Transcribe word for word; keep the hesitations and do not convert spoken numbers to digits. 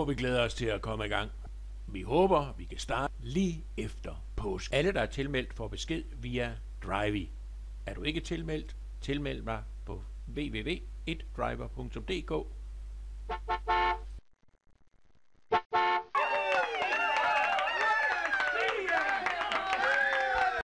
må vi glæde os til at komme i gang. Vi håber, vi kan starte lige efter påske. Alle, der er tilmeldt, får besked via Drivey. Er du ikke tilmeldt, tilmeld mig på w w w punktum et driver punktum d k.